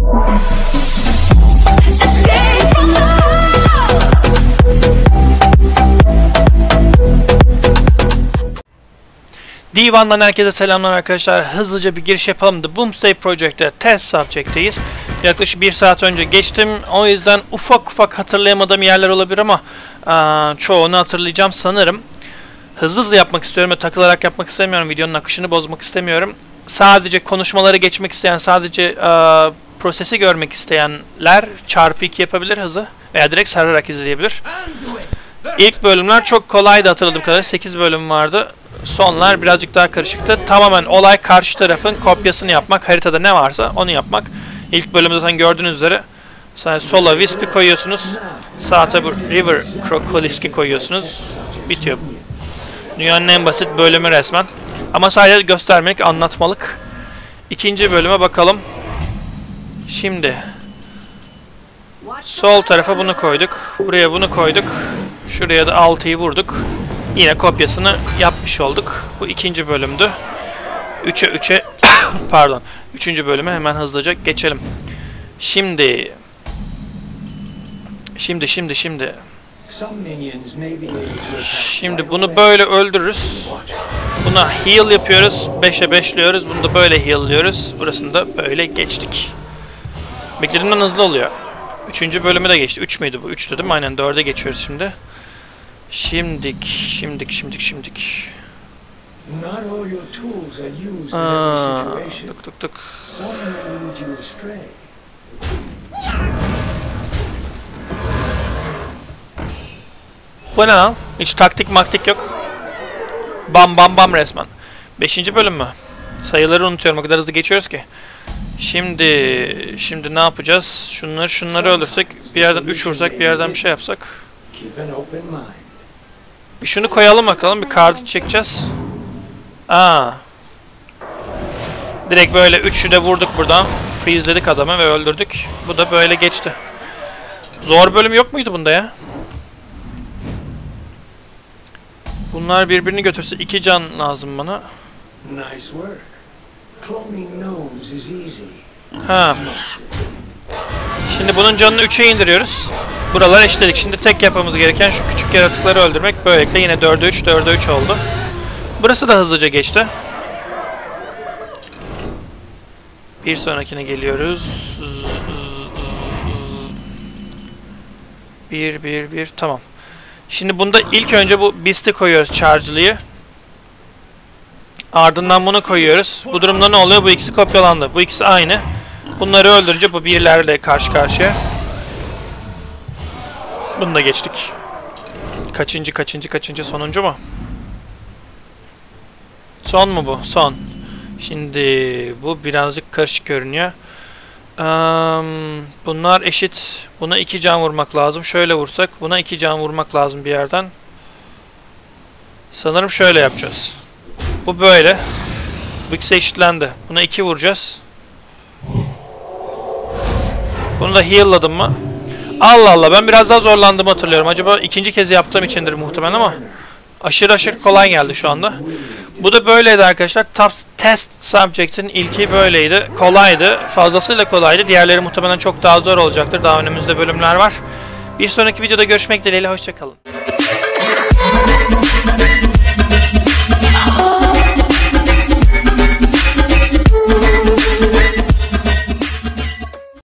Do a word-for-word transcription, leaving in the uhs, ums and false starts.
Divan'dan herkese selamlar arkadaşlar. Hızlıca bir giriş yapalım. The Boomsday Project'te test subject'teyiz. Yaklaşık bir saat önce geçtim. O yüzden ufak ufak hatırlayamadığım yerler olabilir ama aa, çoğunu hatırlayacağım sanırım. Hızlı hızlı yapmak istiyorum ve takılarak yapmak istemiyorum. Videonun akışını bozmak istemiyorum. Sadece konuşmaları geçmek isteyen, sadece aa, prosesi görmek isteyenler çarpı iki yapabilir hızı veya direkt sararak izleyebilir. İlk bölümler çok kolaydı hatırladığım kadarıyla. sekiz bölüm vardı. Sonlar birazcık daha karışıktı. Tamamen olay karşı tarafın kopyasını yapmak. Haritada ne varsa onu yapmak. İlk bölümde zaten gördüğünüz üzere sola Wispy koyuyorsunuz. Sağ tabi River Crocolisk'i koyuyorsunuz. Bitiyor. Dünyanın en basit bölümü resmen. Ama sadece göstermelik, anlatmalık. İkinci bölüme bakalım. Şimdi sol tarafa bunu koyduk. Buraya bunu koyduk. Şuraya da altıyı vurduk. Yine kopyasını yapmış olduk. Bu ikinci bölümdü. üçe üçe pardon. Üçüncü bölüme hemen hızlıca geçelim. Şimdi Şimdi şimdi şimdi Şimdi bunu böyle öldürürüz. Buna heal yapıyoruz. beşe beşliyoruz. Bunu da böyle heal'lıyoruz. Burasını da böyle geçtik. Beklediğimden hızlı oluyor. Üçüncü bölümü de geçti. Üç müydü bu? Üçtü değil mi? Aynen dörde geçiyoruz şimdi. Şimdik, şimdik, şimdik, şimdik. Aa, tık tık tık. Bu ne lan? Hiç taktik maktik yok. Bam bam bam resmen. Beşinci bölüm mü? Sayıları unutuyorum, o kadar hızlı geçiyoruz ki. Şimdi, şimdi ne yapacağız? Şunları şunları öldürsek, bir yerden üç vursak, bir yerden bir şey yapsak. Bir şunu koyalım bakalım, bir kart çekeceğiz. Aa. Direkt böyle üçü de vurduk buradan. Freezeledik adamı ve öldürdük. Bu da böyle geçti. Zor bölüm yok muydu bunda ya? Bunlar birbirini götürse iki can lazım bana. Ha. Şimdi bunun canını üçe indiriyoruz. Buraları eşitledik. Şimdi tek yapmamız gereken şu küçük yaratıkları öldürmek. Böylelikle yine dörde üç, dörde üç oldu. Burası da hızlıca geçti. Bir sonrakine geliyoruz. Bir, bir, bir. Tamam. Şimdi bunda ilk önce bu Beast'i koyuyoruz, Charge'lıyı. Ardından bunu koyuyoruz. Bu durumda ne oluyor? Bu ikisi kopyalandı. Bu ikisi aynı. Bunları öldürünce bu birlerle karşı karşıya. Bunu da geçtik. Kaçıncı, kaçıncı, kaçıncı, sonuncu mu? Son mu bu? Son. Şimdi bu birazcık karışık görünüyor. Um, bunlar eşit. Buna iki can vurmak lazım. Şöyle vursak buna iki can vurmak lazım bir yerden. Sanırım şöyle yapacağız. Bu böyle. Bu ikisi eşitlendi. Buna iki vuracağız. Bunu da heal'ladım mı? Allah Allah, ben biraz daha zorlandım hatırlıyorum. Acaba ikinci kez yaptığım içindir muhtemelen ama aşırı aşırı kolay geldi şu anda. Bu da böyleydi arkadaşlar. Top test subject'in ilki böyleydi. Kolaydı. Fazlasıyla kolaydı. Diğerleri muhtemelen çok daha zor olacaktır. Daha önümüzde bölümler var. Bir sonraki videoda görüşmek dileğiyle. Hoşça kalın.